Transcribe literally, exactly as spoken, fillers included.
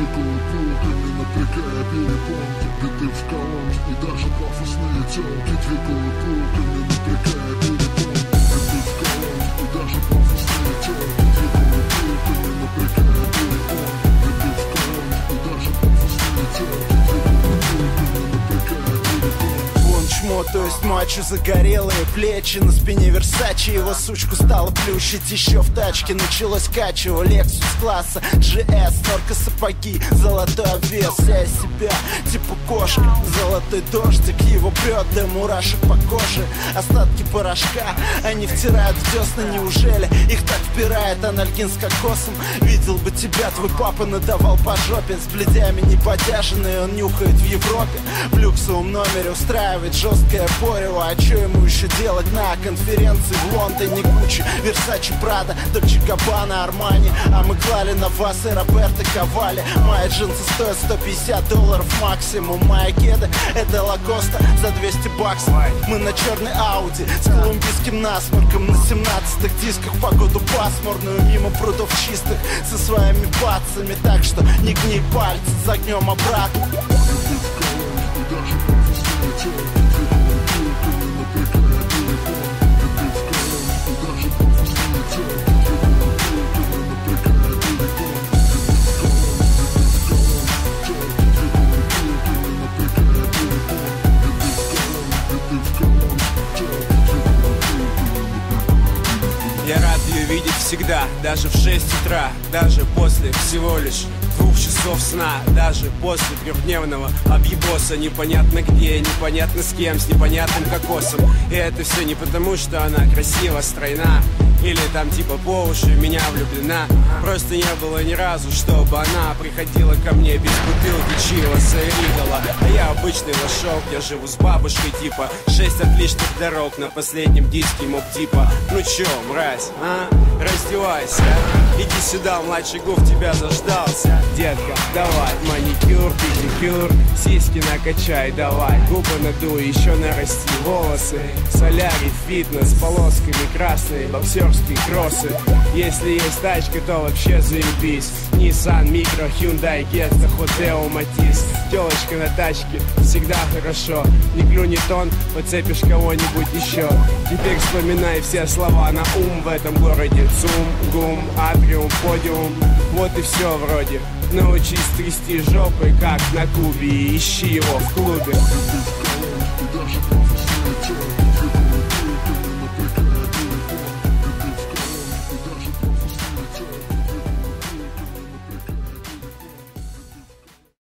двигают полками, напрягая перепонки. Биты в колонке и даже пафосные телки двигают полками, напрягая перепонки. Биты в колонке и даже пафосные телки двигают полками, напрягая перепонки. Биты в колонке и даже пафосные телки двигают полками, напрягая перепонки. Вон чмо, то есть мачо, загорелые плечи, на спине Версачи, его сучку стало плющить еще в тачке. Началось качево, Lexus класса джи эс, норка сапоги, золотой обвес. Я из себя, типа кошка, золотой дождик его прет до мурашек по коже. Остатки порошка, они втирают в десна, неужели их так впирает анальгин с кокосом? Видел бы тебя, твой папа надавал по жопе. С бледями неподяженный он нюхает в Европе. В люксовом номере устраивает жесткое порево. А что ему еще делать на конференции в Лондоне? Гуччи, Версачи, Прада, Дольче Габбана, Армани. А мы клали на вас и Роберто Кавали. Мои джинсы стоят сто пятьдесят долларов максимум. Моя кеда это Лагоста за двести баксов. Мы на черной Ауди с колумбийским насморком. На семнадцатых дисках погоду пасмурную, мимо прудов чистых со своими пацами. Так что не гни пальцы, загнем обратно. Даже пафосные телки двигают полками, напрягая перепонки. Биты в колонке и даже пафосные телки двигают полками, напрягая перепонки. Биты в колонке, биты в колонке, телки двигают полками, напрягая перепонки. Биты в колонке, биты в колонке, телки двигают полками, напрягая перепонки. Я рад ее видеть всегда, даже в шесть утра, даже после всего лишь двух часов сна, даже после трехдневного объебоса. Непонятно где, непонятно с кем, с непонятным кокосом. И это все не потому, что она красива, стройна, или там типа по уши в меня влюблена. Просто не было ни разу, чтобы она приходила ко мне без бутылки чиваса и ридала. А я обычный лошок, я живу с бабушкой типа шесть отличных дорог на последнем диске моб типа. Ну чё, мразь, а? Раздевайся, иди сюда, младший гуф тебя заждался. Детка, давай, маникюр, педикюр, сиськи накачай, давай, губы надуй, еще нарасти волосы. Солярий, фитнес, полосками красные, боксерские кроссы. Если есть тачка, то вообще заебись. Nissan, Micro, Hyundai, Getza, Hotel, Matisse. Телочка на тачке, всегда хорошо. Не клюнет он, подцепишь кого-нибудь еще. Теперь вспоминай все слова на ум в этом городе. Цум, гум, атриум, подиум. Вот и все вроде. Научись трясти жопой, как на Кубе, и ищи его в клубе. Биты в колонке и даже пафосные телки